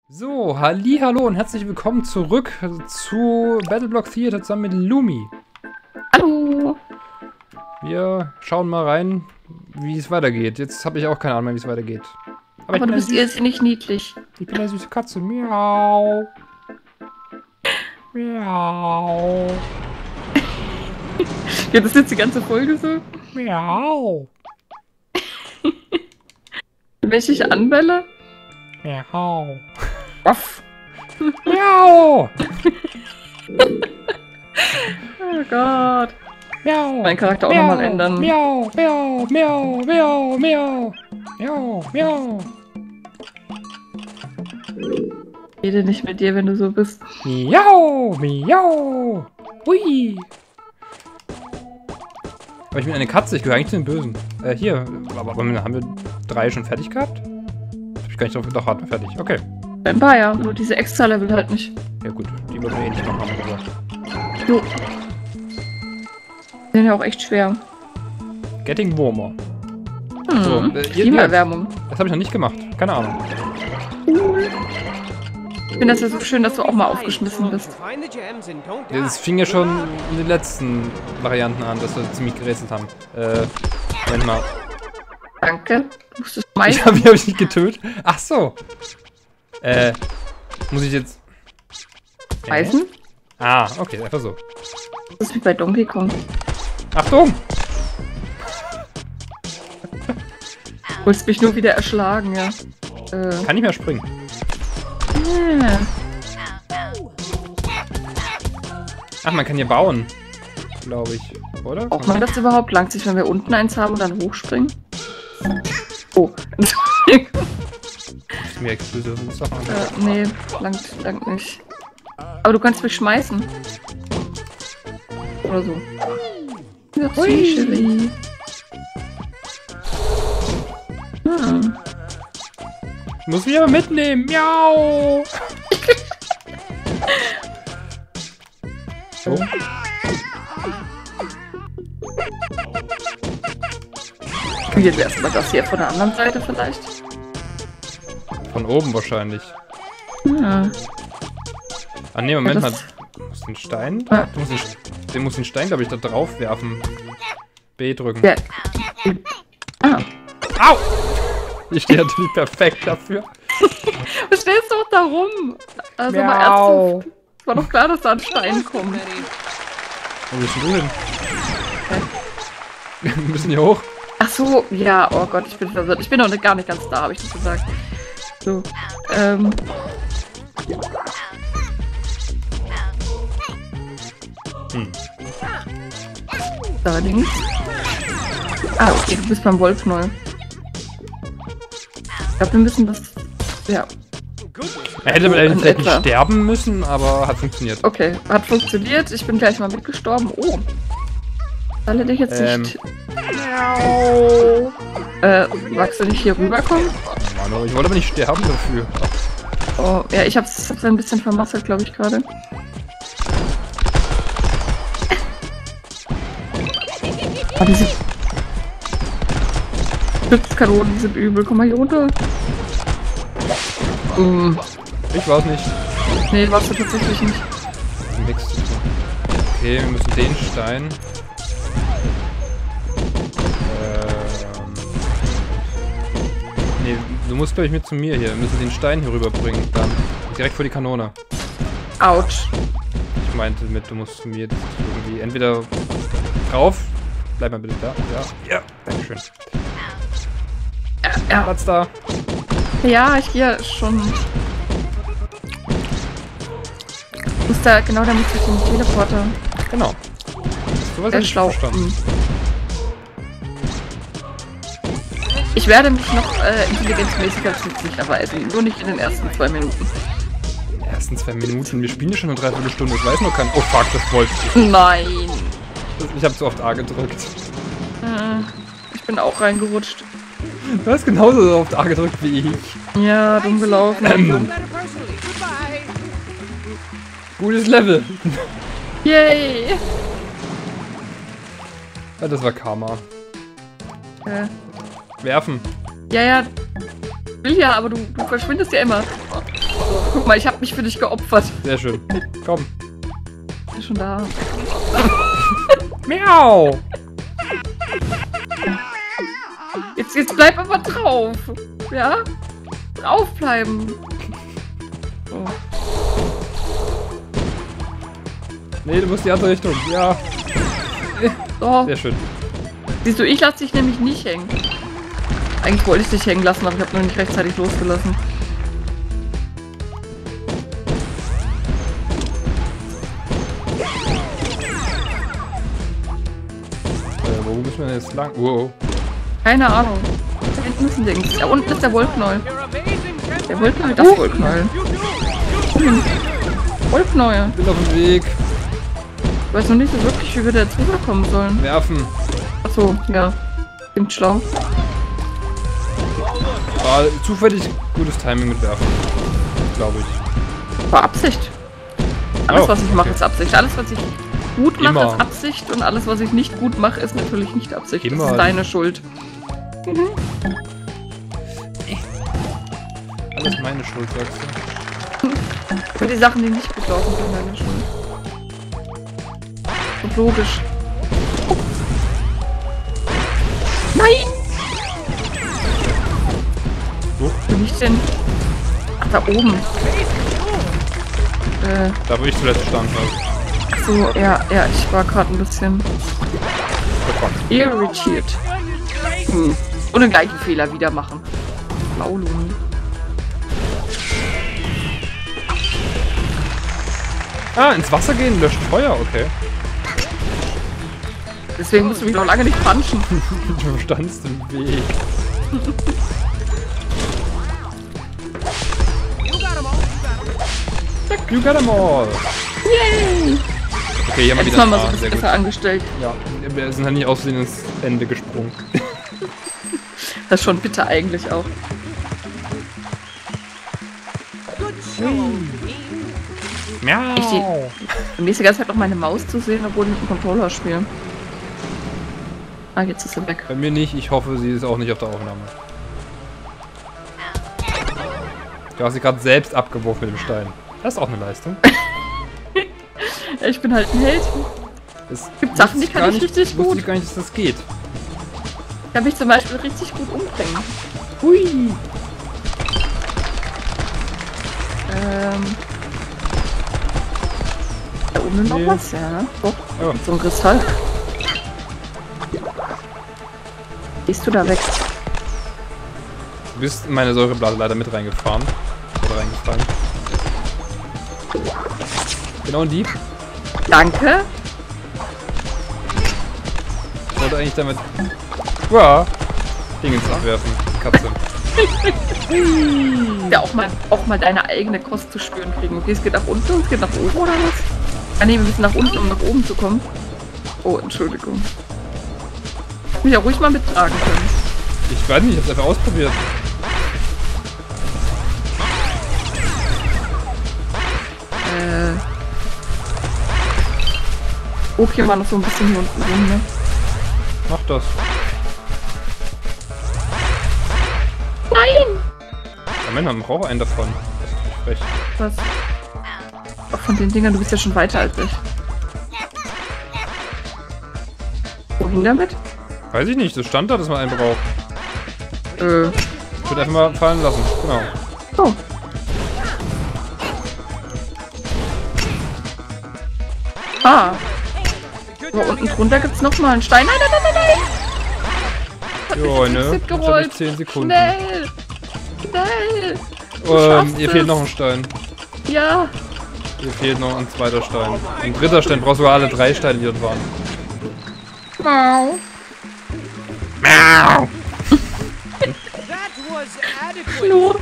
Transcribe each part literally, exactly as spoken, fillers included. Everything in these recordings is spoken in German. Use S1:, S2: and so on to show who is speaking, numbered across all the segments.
S1: So, hallihallo und herzlich willkommen zurück zu Battleblock Theater zusammen mit Lumi.
S2: Hallo!
S1: Wir schauen mal rein, wie es weitergeht. Jetzt habe ich auch keine Ahnung mehr, wie es weitergeht.
S2: Aber, Aber du bist jetzt nicht niedlich.
S1: Ich bin eine süße Katze. Miau. Miau.
S2: Ja, das ist jetzt die ganze Folge so.
S1: Miau.
S2: Wenn ich dich anbelle?
S1: Miau.
S2: Waff.
S1: Miau.
S2: Oh Gott.
S1: Miau.
S2: Mein Charakter auch nochmal ändern.
S1: Miau, miau, miau, miau, miau. Miau, miau.
S2: Ich rede nicht mit dir, wenn du so bist.
S1: Miau, miau. Hui. Aber ich bin eine Katze, ich gehöre eigentlich zu den Bösen. Äh, hier. Aber, aber haben wir drei schon fertig gehabt? Hab ich gar nicht drauf. Doch, hatten wir fertig. Okay.
S2: Ein paar, ja. Nur diese Extra-Level halt nicht.
S1: Ja gut, die wollten wir eh nicht machen, haben wir gesagt.
S2: Jo. Die sind ja auch echt schwer.
S1: Getting warmer.
S2: Hm.
S1: So, äh,
S2: Klimaerwärmung.
S1: Das habe ich noch nicht gemacht. Keine Ahnung.
S2: Cool. Ich finde das ja so schön, dass du auch mal aufgeschmissen bist.
S1: Das fing ja schon in den letzten Varianten an, dass wir ziemlich gerätselt haben. Äh, Moment mal.
S2: Danke. Du musst es schmeißen.
S1: Ich habe hab ich nicht getötet. Ach so. Äh, muss ich jetzt...
S2: Schmeißen?
S1: Äh? Ah, okay, einfach so.
S2: Das ist wie bei Donkey Kong.
S1: Achtung!
S2: Du wolltest mich nur wieder erschlagen, ja. Äh.
S1: Kann nicht mehr springen.
S2: Yeah.
S1: Ach, man kann hier bauen. Glaube ich. Oder?
S2: Braucht man das überhaupt? Langt sich, wenn wir unten eins haben und dann hochspringen? Oh.
S1: Ist mir explosiv.
S2: äh, nee, langt, langt nicht. Aber du kannst mich schmeißen. Oder so. Ja, hui. Hm.
S1: Ich muss mich aber mitnehmen. Miau! So.
S2: Jetzt erstmal das hier von der anderen Seite vielleicht.
S1: Von oben wahrscheinlich.
S2: Ja.
S1: Ah ne, Moment
S2: Ja,
S1: mal.
S2: das...
S1: Du musst den Stein?
S2: Ah.
S1: Du musst den, den musst den Stein, glaube ich, da drauf werfen. B drücken.
S2: Ja. Ah.
S1: Au! Ich stehe natürlich perfekt dafür.
S2: Was stellst du doch da rum? Also
S1: Miau.
S2: mal ernsthaft. Es war doch klar, dass da ein Stein kommt.
S1: Wo bist denn du hin? Wir müssen hier hoch.
S2: Ach so, ja, oh Gott, ich bin verwirrt. Ich bin noch nicht, gar nicht ganz da, habe ich das gesagt. So, ähm...
S1: Hm.
S2: Da links. Ah, okay, du bist beim Wolf neu. Ich glaube, wir müssen das... Ja.
S1: Er hätte
S2: So,
S1: vielleicht nicht
S2: etwa.
S1: sterben müssen, aber hat funktioniert.
S2: Okay, hat funktioniert. Ich bin gleich mal mitgestorben. Oh. Soll er dich jetzt
S1: Ähm.
S2: nicht... Miau. Äh, magst du nicht hier rüberkommen?
S1: Mann, ich wollte aber nicht sterben dafür.
S2: Oh, ja, ich hab's, hab's ein bisschen vermasselt, glaube ich, gerade. Oh, diese Schutzkanonen, die sind übel. Komm mal hier runter. Mm.
S1: Ich weiß nicht.
S2: Nee, warst du tatsächlich nicht.
S1: Nix zu tun. Okay, wir müssen den Stein. Ähm. Nee, du musst glaube ich mit zu mir hier. Wir müssen den Stein hier rüberbringen. Dann. Direkt vor die Kanone.
S2: Autsch.
S1: Ich meinte mit, du musst zu mir das irgendwie entweder drauf. Bleib mal bitte da. Ja. Ja. Dankeschön.
S2: Ja, ja.
S1: Platz da.
S2: Ja, ich gehe schon. Du musst da, genau, da musst du den Teleporter.
S1: Genau. So was
S2: Sehr
S1: hab ich
S2: schlau.
S1: verstanden.
S2: Ich werde mich noch äh, intelligenzmäßig als nützlich erweisen. Nur nicht in den ersten zwei Minuten.
S1: In den ersten zwei Minuten. Wir spielen ja schon eine Dreiviertelstunde. Ich weiß noch kein. Oh fuck, das wollte ich.
S2: Nein.
S1: Ich habe zu oft A gedrückt.
S2: Äh, ich bin auch reingerutscht.
S1: Du hast genauso so oft A gedrückt wie ich.
S2: Ja, dumm gelaufen.
S1: Ähm. Gutes Level.
S2: Yay.
S1: Ja, das war Karma.
S2: Äh,
S1: Werfen.
S2: ja, ja. Will ja, aber du, du verschwindest ja immer. Guck mal, ich habe mich für dich geopfert.
S1: Sehr schön. Komm.
S2: Ich bin schon da.
S1: Miau!
S2: Jetzt, jetzt bleib aber drauf. Ja? Draufbleiben. Oh.
S1: Nee, du musst die andere Richtung. Ja.
S2: So.
S1: Sehr schön.
S2: Siehst du, ich lasse dich nämlich nicht hängen. Eigentlich wollte ich dich hängen lassen, aber ich habe nur nicht rechtzeitig losgelassen.
S1: Äh, wo müssen wir denn jetzt lang? Wow.
S2: Keine Ahnung. Da hinten ist ein Ding. Da unten ist der Wollknäuel. Der Wollknäuel, das Wollknäuel. Wollknäuel.
S1: Ich bin auf dem Weg.
S2: Ich weiß noch nicht so wirklich, wie wir da jetzt rüberkommen sollen.
S1: Werfen.
S2: Achso, ja. Klingt schlau.
S1: War zufällig gutes Timing mit Werfen. Glaube ich.
S2: War Absicht. Alles,
S1: Oh,
S2: was ich mache,
S1: okay.
S2: ist Absicht. Alles, was ich gut mache,
S1: Immer.
S2: ist Absicht. Und alles, was ich nicht gut mache, ist natürlich nicht Absicht.
S1: Immer.
S2: Das ist deine Schuld. Mhm.
S1: Alles meine Schuld, sagst du.
S2: Für die Sachen, die nicht gut laufen, sind deine Schuld. Und logisch. Oh. Nein!
S1: Wo?
S2: Wo liegt denn? Ach, da oben. Äh,
S1: Da, wo ich zuletzt stand. Also.
S2: ach so, ja, ja, ich war gerade ein bisschen irritiert. Hm. Und den gleichen Fehler wieder machen. Lauluni.
S1: Ah, ins Wasser gehen löscht Feuer, okay.
S2: Deswegen musst du mich noch lange nicht punchen.
S1: Du standst im Weg. You got them all.
S2: Yay!
S1: Okay, hier haben wir
S2: Jetzt
S1: wieder
S2: haben wir
S1: ein
S2: so
S1: A,
S2: ein
S1: sehr
S2: bisschen
S1: gut.
S2: angestellt.
S1: Ja, wir sind halt nicht aus Versehen ins Ende gesprungen.
S2: Das ist schon bitter eigentlich auch.
S1: Miau.
S2: Ich seh- Mir ist die ganze Zeit noch meine Maus zu sehen, obwohl ich mit dem Controller spiele. Ah, jetzt ist sie weg.
S1: Bei mir nicht, ich hoffe, sie ist auch nicht auf der Aufnahme. Du hast sie gerade selbst abgeworfen mit dem Stein. Das ist auch eine Leistung.
S2: Ich bin halt ein Held.
S1: Es
S2: Gibt Sachen, die
S1: wusste
S2: kann
S1: gar
S2: ich
S1: nicht,
S2: richtig
S1: wusste
S2: gut.
S1: ich gar nicht, dass das geht.
S2: Ich kann mich zum Beispiel richtig gut umbringen.
S1: Hui.
S2: Ähm. Da oben noch
S1: Nee.
S2: was, ja. Doch,
S1: Oh.
S2: so ein Kristall. Gehst du da weg?
S1: Du bist in meine Säureblase leider mit reingefahren. Oder reingefallen. Genau in die.
S2: Danke.
S1: Ich wollte eigentlich damit... Ja. Dingens abwerfen. Katze.
S2: Ja, auch mal, auch mal deine eigene Kost zu spüren kriegen. Okay, es geht nach unten, es geht nach oben oder was? Ah ne, wir müssen nach unten, um nach oben zu kommen. Oh, Entschuldigung. Ich mich ja ruhig mal mittragen können.
S1: Ich weiß nicht, ich hab's einfach ausprobiert.
S2: Äh. Okay, war noch so ein bisschen hier unten rum, ne?
S1: Mach das.
S2: Nein!
S1: Moment, man braucht einen davon. Das ist natürlich frech.
S2: Was? Auch von den Dingern, du bist ja schon weiter als ich. Wohin damit?
S1: Weiß ich nicht, das stand da, dass man einen braucht.
S2: Äh.
S1: Ich würde einfach mal fallen lassen. Genau.
S2: Oh. Ah. Aber unten drunter gibt's noch mal einen Stein. Nein, nein, nein, nein, nein!
S1: Jo, ne?
S2: Exit
S1: Jetzt hab
S2: gerollt.
S1: ich zehn Sekunden.
S2: Schnell! Schnell! Du
S1: Ähm,
S2: schaffst
S1: ihr fehlt
S2: es.
S1: noch ein Stein.
S2: Ja.
S1: Hier fehlt noch ein zweiter Stein. Ein dritter Stein. Brauchst sogar alle drei Steine, die dort waren.
S2: Mau.
S1: Miau!
S2: Nur.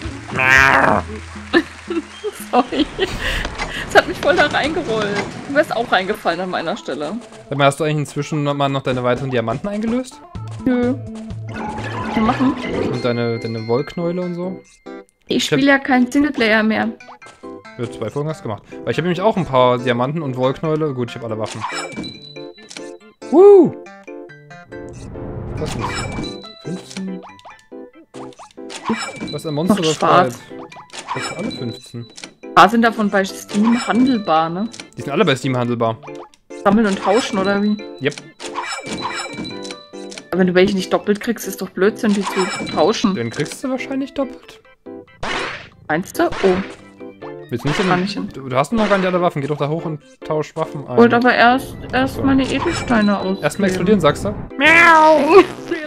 S2: Sorry. Es hat mich voll da reingerollt. Du wärst auch reingefallen an meiner Stelle.
S1: Sag mal, hast du eigentlich inzwischen noch mal noch deine weiteren Diamanten eingelöst?
S2: Nö. Wir machen.
S1: Und deine, deine Wollknäule und so?
S2: Ich spiele ja keinen Singleplayer mehr.
S1: Ja, zwei Folgen hast du gemacht. Weil ich habe nämlich auch ein paar Diamanten und Wollknäule. Gut, ich habe alle Waffen. Woo! Was ist fünfzehn? Was ist ein Monster
S2: Noch
S1: oder
S2: schwarz.
S1: Fight? Das sind alle fünfzehn.
S2: Ein paar sind davon bei Steam handelbar, ne?
S1: Die sind alle bei Steam handelbar.
S2: Sammeln und tauschen, oder wie?
S1: Yep.
S2: Aber wenn du welche nicht doppelt kriegst, ist doch Blödsinn, die zu tauschen.
S1: Dann kriegst du wahrscheinlich doppelt.
S2: Meinst du? Oh.
S1: Willst du nicht
S2: Kann
S1: in,
S2: ich hin.
S1: du, du hast noch gar nicht alle Waffen. Geh doch da hoch und tausch Waffen ein.
S2: Wollte aber erst, erst
S1: So.
S2: meine Edelsteine aus.
S1: Erstmal explodieren, sagst du?
S2: Miau!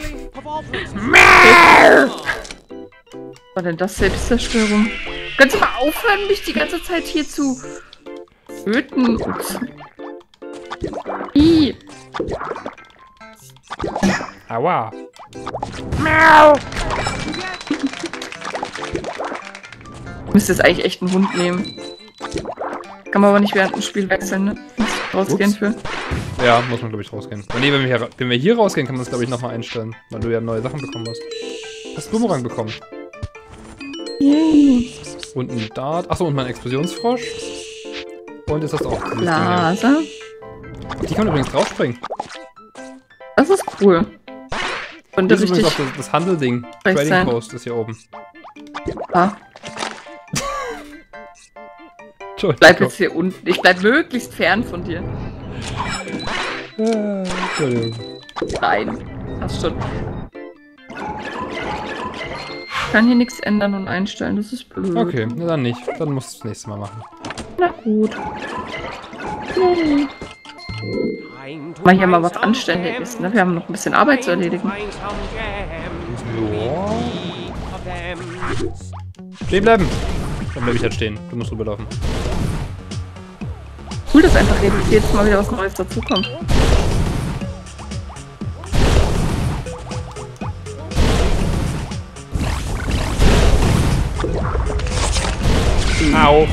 S2: Miau! Was war denn das? Selbstzerstörung? Kannst du mal aufhören, mich die ganze Zeit hier zu töten? Ups. Ih.
S1: Aua.
S2: Miau! Ich müsste jetzt eigentlich echt einen Hund nehmen. Kann man aber nicht während dem Spiel wechseln, ne? Muss rausgehen
S1: Ups.
S2: für.
S1: Ja, muss man, glaube ich, rausgehen. Nee, wenn wir hier, wenn wir hier rausgehen, kann man das, glaube ich, nochmal einstellen. Weil du ja neue Sachen bekommen hast. Hast du Boomerang bekommen?
S2: Yay.
S1: Und ein Dart. Achso, und mein Explosionsfrosch. Und jetzt hast du auch dieses Ding
S2: Blase.
S1: hier. Die kann man übrigens draufspringen.
S2: Das ist cool. Und
S1: Das
S2: das
S1: ist übrigens
S2: richtig.
S1: auch das, das Handelding.
S2: Recht
S1: Trading
S2: sein.
S1: Post ist hier oben.
S2: Ah,
S1: Entschuldigung.
S2: bleib jetzt hier unten. Ich bleib möglichst fern von dir.
S1: Äh, Entschuldigung.
S2: Nein. Passt schon. Ich kann hier nichts ändern und einstellen. Das ist blöd.
S1: Okay, na dann nicht. Dann musst du das nächste Mal machen.
S2: Na gut. Yay. Mal hier mal was Anständiges, ne? Wir haben noch ein bisschen Arbeit zu erledigen.
S1: Ja. Stehen bleiben! Dann bleib ich halt stehen. Du musst rüberlaufen.
S2: Cool, dass einfach jedes Mal wieder was Neues dazukommt.
S1: Au!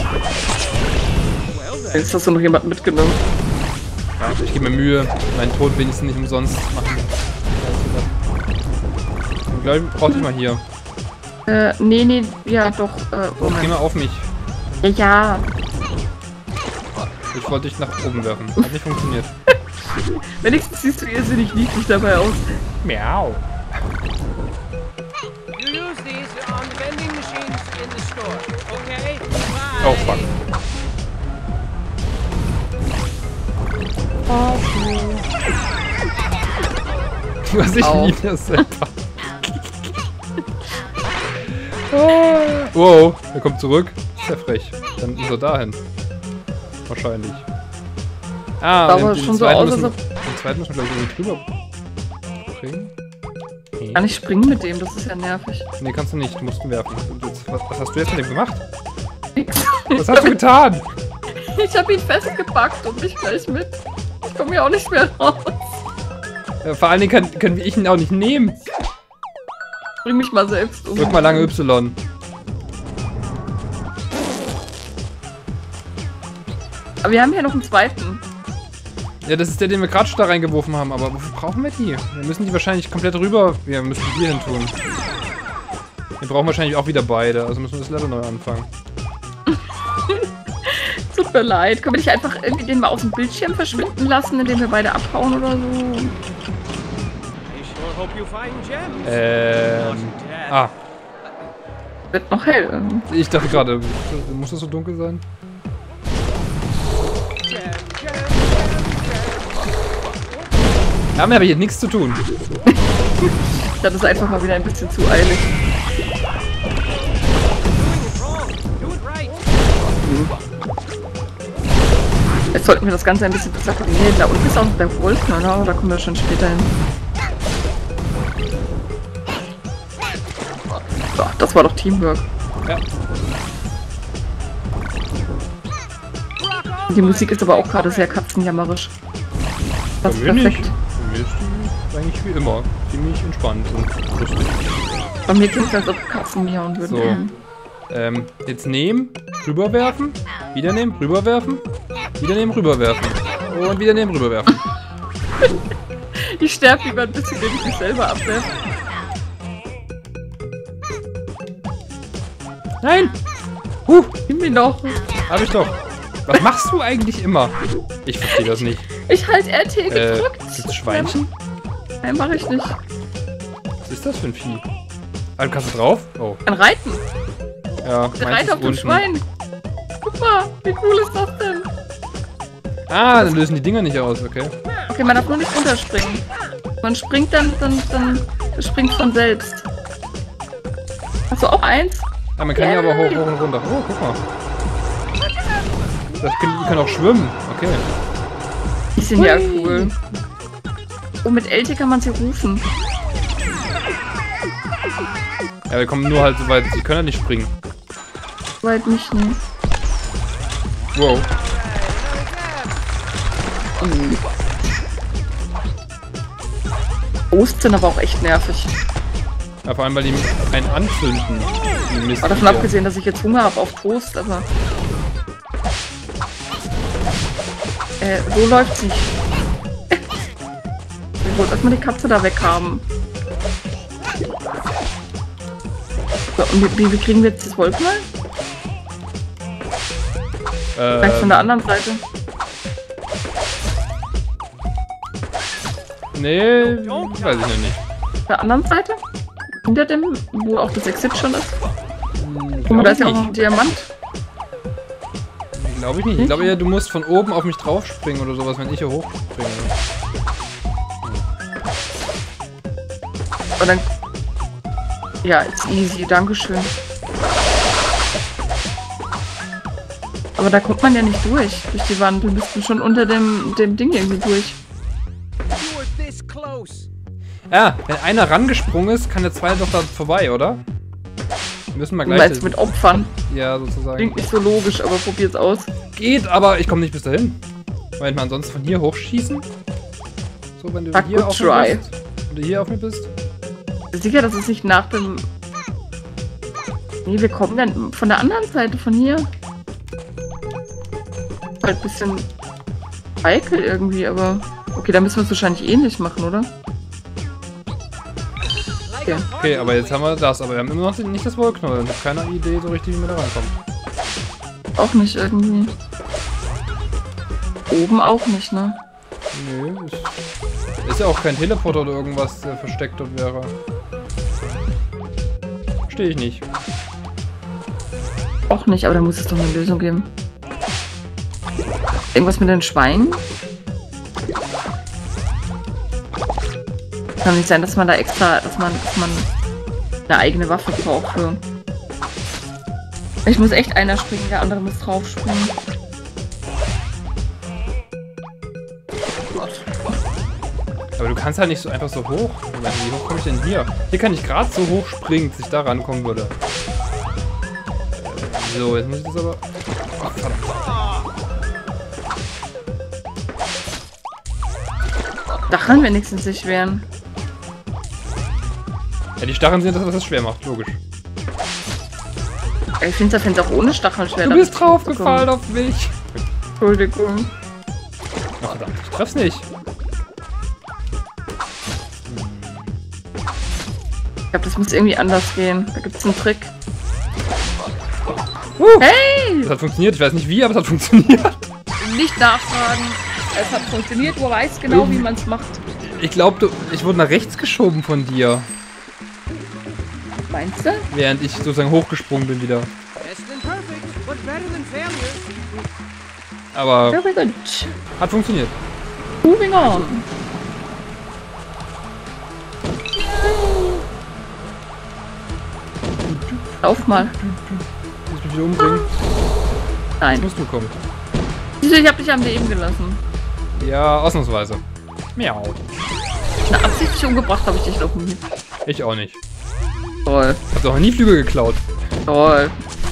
S2: Jetzt hast du noch jemanden mitgenommen.
S1: Ja, ich gebe mir Mühe, meinen Tod wenigstens nicht umsonst machen. Ich glaube, ich brauche dich mal hier.
S2: Äh, nee, nee, ja doch, äh,
S1: Geh
S2: Moment.
S1: mal auf mich.
S2: Ja, ja.
S1: Ich wollte dich nach oben werfen. Hat nicht funktioniert.
S2: Wenigstens siehst du irrsinnig niedlich dabei aus.
S1: Miau.
S3: You use these on the vending machines in the store, okay?
S1: Oh fuck. Du hast dich
S2: Au.
S1: wieder selber. Ah. Wow, er kommt zurück. Ist ja frech. Dann ist er dahin. Wahrscheinlich. Ah,
S2: Aber
S1: den,
S2: schon
S1: den,
S2: so
S1: zweiten
S2: aus,
S1: müssen,
S2: als
S1: den zweiten müssen wir, glaube ich, irgendwie drüber bringen. Nee.
S2: Kann ich springen mit dem, das ist ja nervig.
S1: Nee, kannst du nicht. Du musst ihn werfen. Und jetzt, was, was hast du jetzt mit dem gemacht?
S2: Nix.
S1: Was hast du getan?
S2: Ich hab ihn festgepackt und mich gleich mit. Ich komme hier auch nicht mehr raus.
S1: Ja, vor allen Dingen kann, können ich ihn auch nicht nehmen.
S2: Bring mich mal selbst um.
S1: Drück mal lange Y.
S2: Aber wir haben hier noch einen zweiten.
S1: Ja, das ist der, den wir gerade da reingeworfen haben. Aber wofür brauchen wir die? Wir müssen die wahrscheinlich komplett rüber... Wir müssen die hier hin tun. Wir brauchen wahrscheinlich auch wieder beide. Also müssen wir das Level neu anfangen.
S2: Tut mir leid. Können wir nicht einfach irgendwie den mal aus dem Bildschirm verschwinden lassen, indem wir beide abhauen oder so?
S3: I sure hope you find gems.
S1: Ähm... Ah,
S2: Wird noch hell.
S1: ich dachte gerade, muss das so dunkel sein?
S3: Gem, gem, gem,
S1: Wir haben aber hier nichts zu tun.
S2: Das ist einfach mal wieder ein bisschen zu eilig.
S3: Doing it wrong. Do it right.
S2: Jetzt sollten wir das Ganze ein bisschen besser koordinieren. Da unten ist auch noch der Wolf, ne? Da kommen wir schon später hin. So, das war doch Teamwork.
S1: Ja.
S2: Die Musik ist aber auch gerade sehr katzenjammerisch. Das ist
S1: Bei mir
S2: perfekt.
S1: nicht. Bei mir ist die eigentlich wie immer. Ziemlich entspannt und lustig.
S2: Bei mir klingt es, als ob Katzen miauen würden.
S1: So.
S2: Mhm.
S1: Ähm, jetzt nehmen, rüberwerfen, wieder nehmen, rüberwerfen, wieder nehmen, rüberwerfen. Und wieder nehmen, rüberwerfen.
S2: Ich sterbe lieber ein bisschen, wenn ich mich selber abwerfe.
S1: Nein! Huh,
S2: Nimm ihn doch.
S1: hab ich doch. Was machst du eigentlich immer? Ich verstehe das nicht.
S2: Ich halt R T
S1: Äh,
S2: gedrückt.
S1: gibt's Schweinchen?
S2: Nein, mach ich nicht.
S1: Was ist das für ein Vieh? Ah, du kannst du drauf? Oh.
S2: Kann reiten.
S1: Ja,
S2: Der
S1: meins
S2: Reiter auf
S1: ist
S2: dem
S1: unten.
S2: Schwein. Guck mal, wie cool ist das denn?
S1: Ah, dann lösen die Dinger nicht aus, okay.
S2: Okay, man darf nur nicht runterspringen. Man springt dann, dann, dann das springt von selbst. Hast du auch eins?
S1: Ja, man kann ja aber hoch, hoch und runter. Oh, guck mal. Das können, die können auch schwimmen, okay.
S2: Die sind ja cool. Oh, mit L T kann man sie rufen.
S1: Ja, wir kommen nur halt so weit, sie können ja nicht springen.
S2: Weit nicht, ne?
S1: Wow.
S2: Ost sind aber auch echt nervig.
S1: Ja, vor allem, weil die einen anzünden. Die Mist
S2: Aber davon abgesehen, dass ich jetzt Hunger habe auf Toast, aber... Äh, so läuft's nicht. Ich wollte erstmal die Katze da weghaben. So, und wie, wie kriegen wir jetzt das Wolf mal? Vielleicht von der
S1: Ähm,
S2: anderen Seite.
S1: nee, weiß ich noch nicht.
S2: Von der anderen Seite? Hinter dem, wo auch das Exit schon ist?
S1: Hm,
S2: Guck mal, da ist ja auch
S1: glaub
S2: noch
S1: ich
S2: ein Diamant.
S1: nicht. Glaube ich nicht. Ich glaube eher, du musst von oben auf mich draufspringen oder sowas, wenn ich hier hochspringe.
S2: Und dann... Ja, it's easy, dankeschön. Aber da kommt man ja nicht durch, durch die Wand. Wir müssten schon unter dem, dem Ding irgendwie durch.
S3: You were this close.
S1: Ja, wenn einer rangesprungen ist, kann der zweite doch da vorbei, oder? Wir müssen mal
S2: Du
S1: gleich...
S2: meinst mit Opfern.
S1: Ja, sozusagen.
S2: Klingt nicht so logisch, aber probier's aus.
S1: Geht, aber ich komme nicht bis dahin. Moment mal, ansonsten von hier hochschießen? So, wenn du
S2: Sag
S1: hier
S2: good
S1: auf mir
S2: try.
S1: bist. Wenn du hier auf mir bist.
S2: Sicher, dass es nicht nach dem... Nee, wir kommen dann von der anderen Seite, von hier. Halt ein bisschen eikel irgendwie, aber... Okay, dann müssen wir es wahrscheinlich ähnlich machen, oder? Okay.
S1: Okay, aber jetzt haben wir das. Aber wir haben immer noch nicht das Wollknäuel. Ich habe keine Idee so richtig, wie man da rankommt.
S2: Auch nicht irgendwie. Oben auch nicht, ne?
S1: Nö, ist, ist ja auch kein Teleporter oder irgendwas, der versteckt dort wäre. Verstehe ich nicht.
S2: Auch nicht, aber da muss es doch eine Lösung geben. Irgendwas mit den Schweinen? Kann nicht sein, dass man da extra, dass man, dass man eine eigene Waffe braucht für. Ich muss echt einer springen, der andere muss drauf springen.
S1: Aber du kannst halt nicht so einfach so hoch. Moment, wie hoch komme ich denn hier? Hier kann ich gerade so hoch springen, dass ich da rankommen würde. So, jetzt muss ich das aber... Ach, verdammt.
S2: Stacheln wenigstens nicht schweren.
S1: Ja, die Stacheln sind das, was es schwer macht, logisch.
S2: Ich finde es auch ohne Stacheln schwer.
S1: Du
S2: da
S1: bist
S2: drauf zu
S1: draufgefallen
S2: kommen.
S1: auf mich.
S2: Entschuldigung.
S1: Ach, verdammt, ich treff's nicht.
S2: Ich glaube, das muss irgendwie anders gehen. Da gibt es einen Trick.
S1: Uh,
S2: Hey!
S1: das hat funktioniert, ich weiß nicht wie, aber es hat funktioniert.
S2: Nicht nachfragen. Es hat funktioniert, du weißt genau, wie man es macht.
S1: Ich glaube, ich wurde nach rechts geschoben von dir,
S2: Meinst du?
S1: während ich sozusagen hochgesprungen bin wieder.
S3: Less than perfect, but better than failure.
S1: Aber
S2: Very good.
S1: hat funktioniert.
S2: Moving on. Lauf mal.
S1: Du musst mich wieder umbringen.
S2: Nein.
S1: Musst du kommen.
S2: Wieso? Ich hab dich am Leben gelassen.
S1: Ja, ausnahmsweise. Miau.
S2: Na, absichtlich umgebracht habe ich dich noch nie.
S1: Ich auch nicht.
S2: Toll.
S1: Hab doch noch nie Flügel geklaut.
S2: Toll.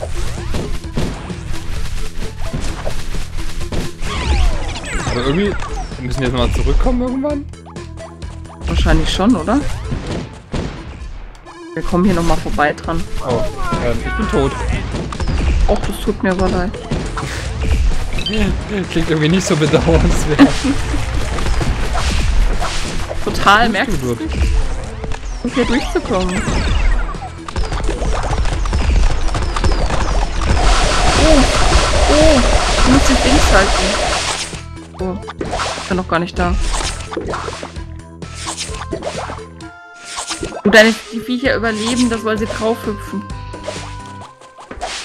S1: Aber irgendwie müssen wir jetzt mal zurückkommen irgendwann.
S2: Wahrscheinlich schon, oder? Wir kommen hier nochmal vorbei dran.
S1: Oh, ähm, ich bin tot.
S2: Och, das tut mir aber leid.
S1: Klingt irgendwie nicht so bedauernswert.
S2: Total, merkst
S1: du
S2: du
S1: dort?
S2: nicht? Um hier durchzukommen. Oh, oh, du musst dich links halten. Oh, ich bin noch gar nicht da. Und deine die Viecher überleben das, weil sie drauf hüpfen.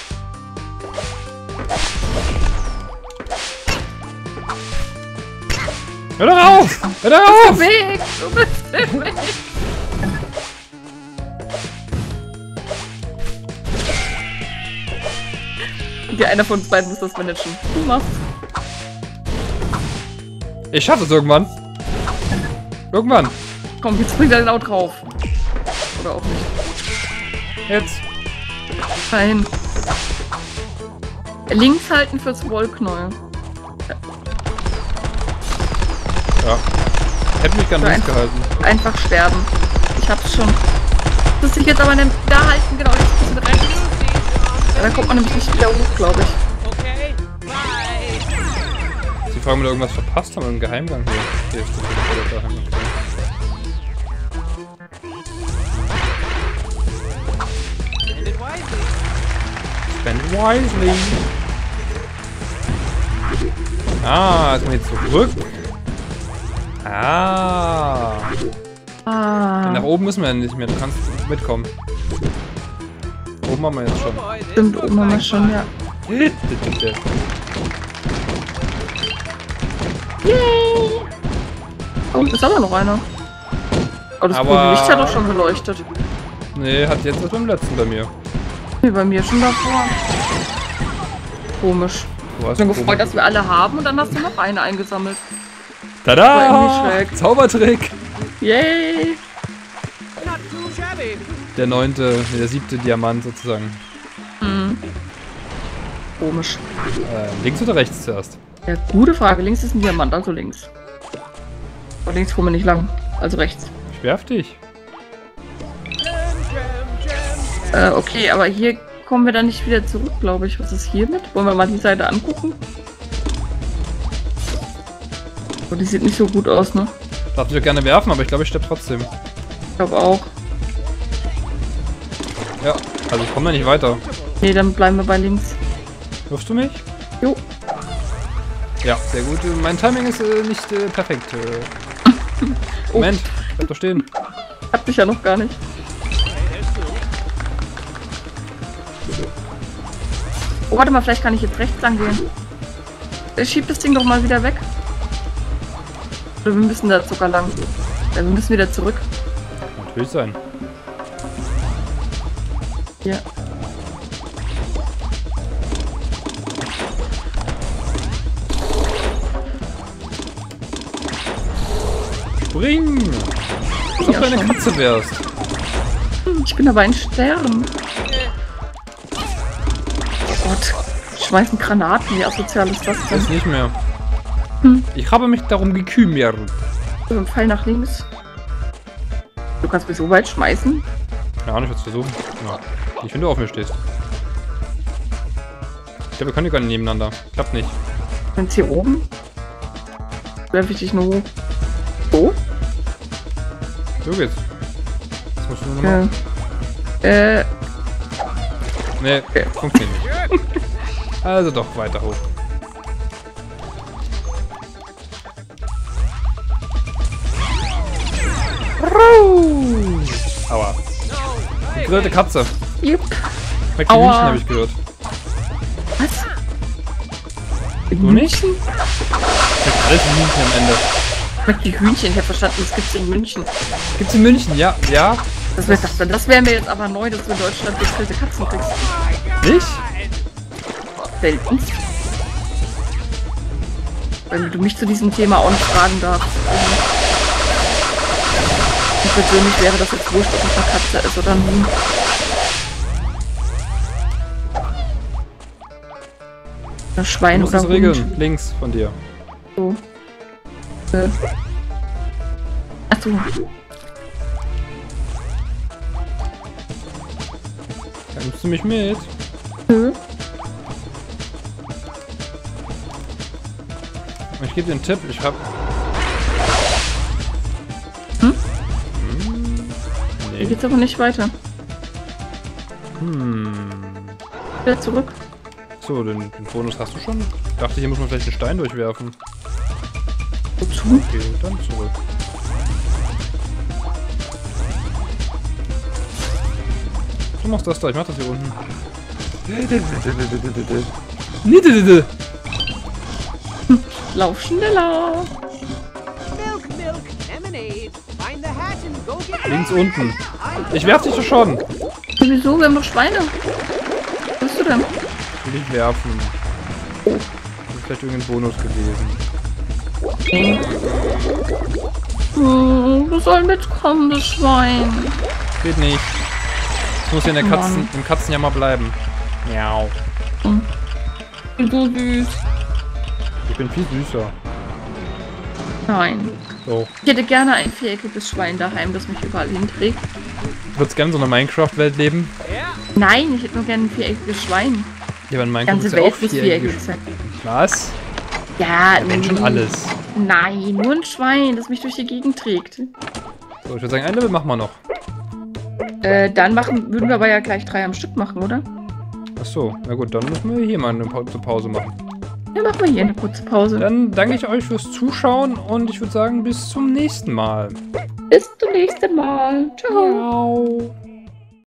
S1: Hör doch auf! Hör doch
S2: Du
S1: auf!
S2: Weg! Du bist im Weg! Okay, einer von uns beiden muss das managen. Du machst.
S1: Ich schaffe es irgendwann. Irgendwann.
S2: Komm, jetzt bringt er den auch drauf. Oder auch nicht.
S1: Jetzt.
S2: Nein. Links halten fürs Wollknäuel.
S1: Ja. Hätte mich gerne
S2: So
S1: links gehalten.
S2: Einfach sterben. Ich hab's schon. Muss ich jetzt aber ne- da halten, genau, jetzt ein bisschen rechts. Ja, da kommt man nämlich nicht wieder hoch, glaube ich.
S3: Okay, bye.
S1: Sie fragen, ob wir irgendwas verpasst haben im Geheimgang hier. Hier ist der Geheimgang.
S3: Spend it wisely.
S1: Spend wisely. Ah, jetzt mal jetzt zurück. Ah.
S2: Ah.
S1: Nach oben müssen wir ja nicht mehr. Du kannst mitkommen. Oben haben wir jetzt schon.
S3: Boy, this
S2: Stimmt,
S3: looks
S2: oben haben wir
S3: like
S2: schon,
S3: fun.
S2: ja.
S1: Ja.
S2: Yay! Oh, ist aber noch einer. Oh, das
S1: Aber-
S2: grüne Licht hat doch schon geleuchtet.
S1: Nee, hat jetzt erst beim letzten bei mir.
S2: Nee, bei mir schon davor. Komisch.
S1: Du hast
S2: Ich bin gefreut, dass wir alle haben und dann hast du noch eine eingesammelt.
S1: Tada!
S2: War irgendwie schräg.
S1: Zaubertrick!
S2: Yay!
S3: Not too shabby.
S1: Der neunte, nee, der siebte Diamant sozusagen.
S2: Mhm. Komisch.
S1: Äh, links oder rechts zuerst?
S2: Ja, gute Frage. Links ist ein Diamant, also links. Aber links kommen wir nicht lang. Also rechts.
S1: Ich werf dich.
S3: Jam, jam, jam.
S2: Äh, okay, aber hier kommen wir dann nicht wieder zurück, glaube ich. Was ist hier mit? Wollen wir mal die Seite angucken? Oh, die sieht nicht so gut aus, ne?
S1: Darf ich doch gerne werfen, aber ich glaube, ich sterbe trotzdem.
S2: Ich glaube auch.
S1: Ja, also ich komme da nicht weiter.
S2: Nee, dann bleiben wir bei links.
S1: Wirfst du mich?
S2: Jo.
S1: Ja, sehr gut. Mein Timing ist äh, nicht äh, perfekt. Äh. Moment, bleib doch stehen.
S2: Hab dich ja noch gar nicht. Oh, warte mal, vielleicht kann ich jetzt rechts lang gehen. Äh, Schieb das Ding doch mal wieder weg. Oder wir müssen da sogar lang. Ja, wir müssen wieder zurück.
S1: Natürlich sein.
S2: Hier.
S1: Spring! Als ob
S2: Ja,
S1: du eine
S2: schon.
S1: Katze wärst.
S2: Hm, Ich bin aber ein Stern. Oh Gott. Schmeißen Granaten. Wie asozial ist das denn?
S1: Ist nicht mehr.
S2: Hm.
S1: Ich habe mich darum gekümmert.
S2: So ein Pfeil nach links. Du kannst mich so weit schmeißen.
S1: Ja, ich werde es versuchen. Ja. Nicht, wenn du auf mir stehst. Ich glaube, wir können die gar nicht nebeneinander. Klappt nicht.
S2: Und hier oben werfe ich dich nur hoch. So?
S1: So geht's. Das musst du nur noch machen.
S2: Äh. Äh.
S1: Nee, funktioniert nicht. Also doch, weiter hoch. Aua. Gegrillte Katze.
S2: Jupp.
S1: Schmeckt wie
S2: Aua.
S1: Hühnchen, habe ich gehört.
S2: Was?
S1: Du nicht?
S2: München?
S1: Schmeckt alles wie Hühnchen am Ende.
S2: Schmeckt wie Hühnchen. Ich habe verstanden, das gibt's in München.
S1: Gibt's in München? Ja. Ja?
S2: Das wäre das, das wär mir jetzt aber neu, dass du in Deutschland gegrillte Katzen kriegst.
S1: Nicht?
S2: Selten. Wenn du mich zu diesem Thema auch nicht fragen darfst. Und persönlich wäre das jetzt wurscht, ob es eine Katze ist oder ein Huhn. Ein
S1: Du
S2: Schwein
S1: musst
S2: oder
S1: es
S2: Hund.
S1: regeln. Links von dir.
S2: So. Äh. Achso.
S1: Dann nimmst du mich mit.
S2: Nö.
S1: Ich gebe dir einen Tipp. Ich hab...
S2: Hm?
S1: Hm,
S2: Hier
S1: nee.
S2: geht's aber nicht weiter.
S1: Hm.
S2: Wieder zurück.
S1: So, den, den Bonus hast du schon. Ich dachte, hier muss man vielleicht einen Stein durchwerfen.
S2: Wozu?
S1: Okay, dann zurück. Du machst das da, ich mach das hier unten.
S2: Lauf schneller.
S1: Links unten. Ich werf dich doch schon.
S2: Wieso? Wir haben doch Schweine. Was bist du denn?
S1: Will ich werfen. Das ist vielleicht irgendein Bonus gewesen.
S2: Hm, du soll mitkommen, das Schwein.
S1: Geht nicht. Das muss ja in der
S2: Oh
S1: Katzen,
S2: Mann.
S1: im Katzenjammer bleiben. Miau.
S2: So süß.
S1: Ich bin viel süßer.
S2: Nein.
S1: So.
S2: Ich hätte gerne ein viereckiges Schwein daheim, das mich überall hinträgt.
S1: Du würdest gerne in so einer Minecraft-Welt leben?
S2: Nein, ich hätte nur gerne ein viereckiges Schwein.
S1: Ja, aber in
S2: Die
S1: Minecraft
S2: ganze
S1: ist ja auch
S2: Welt muss viereckig
S1: viereckig.
S2: sein.
S1: Was?
S2: Ja,
S1: Da geht schon
S2: nee.
S1: alles.
S2: Nein, nur ein Schwein, das mich durch die Gegend trägt.
S1: So, ich würde sagen, ein Level machen wir noch.
S2: Äh, dann machen, würden wir aber ja gleich drei am Stück machen, oder?
S1: Ach so, na gut, dann müssen wir hier mal eine pa Pause machen.
S2: Ja, machen wir hier eine kurze Pause.
S1: Dann danke ich euch fürs Zuschauen und ich würde sagen, bis zum nächsten Mal.
S2: Bis zum nächsten Mal. Ciao.
S1: Ciao.